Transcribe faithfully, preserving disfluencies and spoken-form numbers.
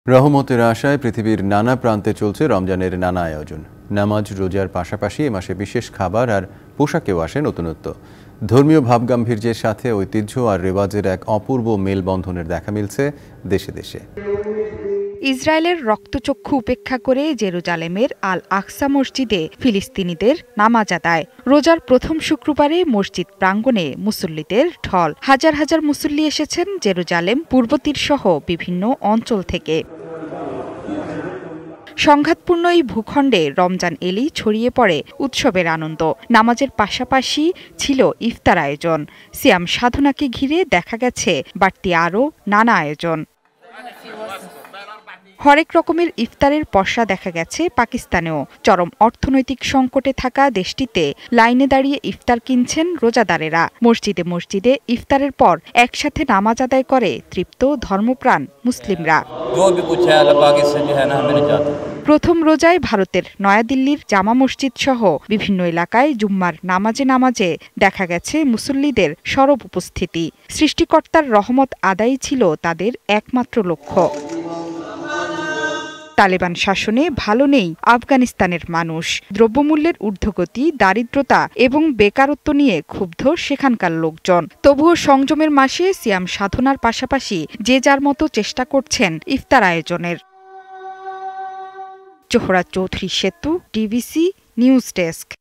রহমতের আশায় পৃথিবীর নানা প্রান্তে চলছে রমজানের নানা আয়োজন। নামাজ রোজার পাশাপাশি এ মাসে বিশেষ খাবার আর পোশাকেও আসে নতুনত্ব। ধর্মীয় ভাবগাম্ভীর্যের সাথে ঐতিহ্য আর রেওয়াজের এক অপূর্ব মেলবন্ধনের দেখা মিলছে দেশে দেশে। ইসরায়েলের রক্তচক্ষু উপেক্ষা করে জেরুজালেমের আল আকসা মসজিদে ফিলিস্তিনিদের নামাজ আদায়। রোজার প্রথম শুক্রবারে মসজিদ প্রাঙ্গণে মুসল্লিদের ঢল। হাজার হাজার মুসল্লি এসেছেন জেরুজালেম পূর্ব তীর সহ বিভিন্ন অঞ্চল থেকে। সংঘাতপূর্ণ এই ভূখণ্ডে রমজান এলেই ছড়িয়ে পড়ে উৎসবের আনন্দ। নামাজের পাশাপাশি ছিল ইফতার আয়োজন। সিয়াম সাধনাকে ঘিরে দেখা গেছে বাড়তি আরও নানা আয়োজন। হরেক রকমের ইফতারের পসরা দেখা গেছে পাকিস্তানেও। চরম অর্থনৈতিক সংকটে থাকা দেশটিতে লাইনে দাঁড়িয়ে ইফতার কিনছেন রোজাদারেরা। মসজিদে মসজিদে ইফতারের পর একসাথে নামাজ আদায় করে তৃপ্ত ধর্মপ্রাণ মুসলিমরা। প্রথম রোজায় ভারতের নয়াদিল্লির জামা মসজিদ সহ বিভিন্ন এলাকায় জুম্মার নামাজে নামাজে দেখা গেছে মুসল্লিদের সরব উপস্থিতি। সৃষ্টিকর্তার রহমত আদায়ই ছিল তাদের একমাত্র লক্ষ্য। তালেবান শাসনে ভালো নেই আফগানিস্তানের মানুষ। দ্রব্যমূল্যের ঊর্ধ্বগতি, দারিদ্রতা এবং বেকারত্ব নিয়ে ক্ষুব্ধ সেখানকার লোকজন। তবুও সংযমের মাসে সিয়াম সাধনার পাশাপাশি যে যার মতো চেষ্টা করছেন ইফতার আয়োজনের। জোহরা চৌধুরী সেতু, ডিবিসি নিউজ ডেস্ক।